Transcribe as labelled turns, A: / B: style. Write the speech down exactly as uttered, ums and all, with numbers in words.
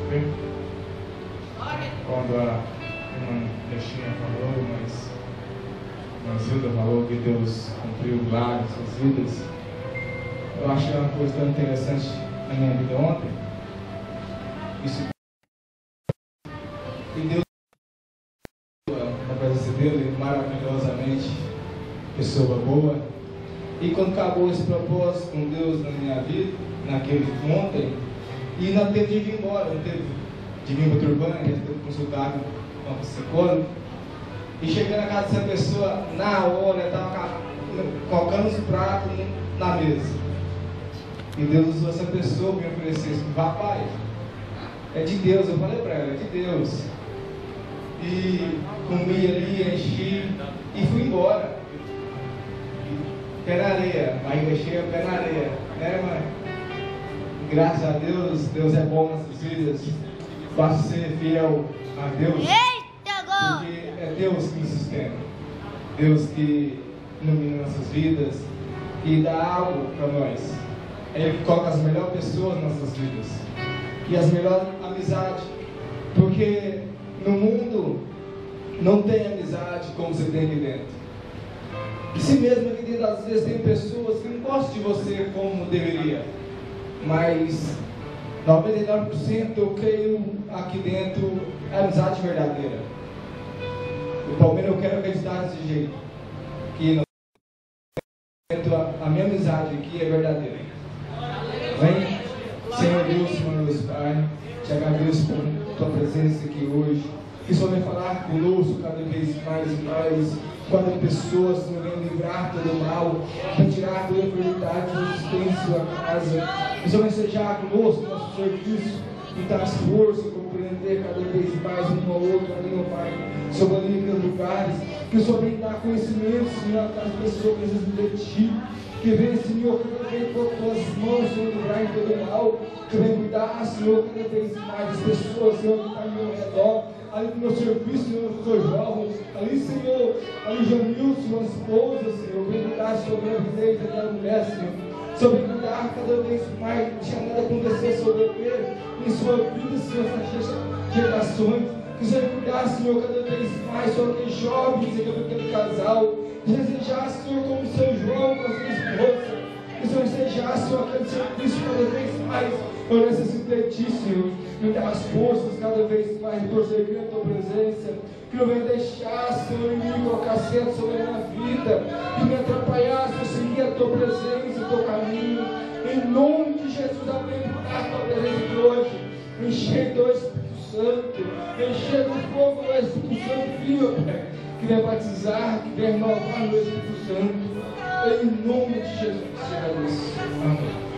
A: sofrer. Quando a irmã Cristina falou, mas a Zilda falou que Deus cumpriu milagres em suas vidas, eu achei uma coisa tão interessante na minha vida ontem. Isso, e Deus, na presença dele, maravilhosamente, pessoa boa. E quando acabou esse propósito com Deus na minha vida, naquele ontem, e não teve de vir embora, não teve de vir para Turbânia, teve que consultar com a psicóloga. E cheguei na casa dessa pessoa, na hora, estava colocando os pratos na mesa. E Deus usou essa pessoa para me oferecer isso. Papai, é de Deus. Eu falei para ela, é de Deus. E comi ali, enchi e fui embora. Pé na areia, barriga cheia, pé na areia, né, mãe? Graças a Deus, Deus é bom nas nossas vidas. Basta ser fiel a Deus, porque é Deus que nos sustenta, Deus que ilumina nossas vidas e dá algo para nós. Ele coloca as melhores pessoas nas nossas vidas e as melhores amizades, porque no mundo não tem amizade como você tem aqui dentro. E se mesmo aqui dentro às vezes tem pessoas que não gostam de você como deveria, mas noventa e nove por cento eu creio aqui dentro é amizade verdadeira. E pelo menos eu quero acreditar desse jeito, que a, a minha amizade aqui é verdadeira. Vem, Senhor Deus, Senhor Deus Pai, te agradeço por tua presença aqui hoje. Que o Senhor venha falar conosco cada vez mais e mais. Quando pessoas não vêm livrar todo mal, para tirar toda a enfermidade da existência da casa. Que o Senhor venha sejar conosco no nosso serviço e dar força e compreender cada vez mais um ao outro ali, meu Pai, sobre ali aqueles lugares. Que o Senhor venha dar conhecimento, Senhor, às pessoas que precisam de Ti. Que venha, Senhor, cada vez por tuas mãos, Senhor, livrar em todo mal. Que venha cuidar, Senhor, cada vez mais das pessoas, Senhor, que estão ao meu redor. Ali no meu serviço, Senhor, eu sou jovem. Ali, Senhor, ali Jamil, Senhor, esposa, Senhor. Venha cuidar sobre a vida daquela mulher, Senhor. Sobre cuidar cada vez mais, não tinha nada acontecer sobre ele em sua vida, Senhor, essas gerações. Que o Senhor cuidar, Senhor, cada vez mais sobre aqueles jovens, Senhor, aquele casal. Desejar, Senhor, como o seu João com a sua esposa. Que o Senhor desejar, Senhor, aquele serviço cada vez mais. Eu necessito de Ti, Senhor. Me dá as forças cada vez mais de prosseguir a Tua presença. Que não venha deixar, Senhor, inimigo colocar certo sobre a minha vida. Que me atrapalhar, Senhor, seguir a Tua presença, o Teu caminho. Em nome de Jesus, amém. A Tua presença de hoje. Encher do Espírito Santo. Encher do fogo do Espírito Santo, Filho, Pai. Que venha batizar, que venha renovar no Espírito Santo. Em nome de Jesus, Senhor. Amém.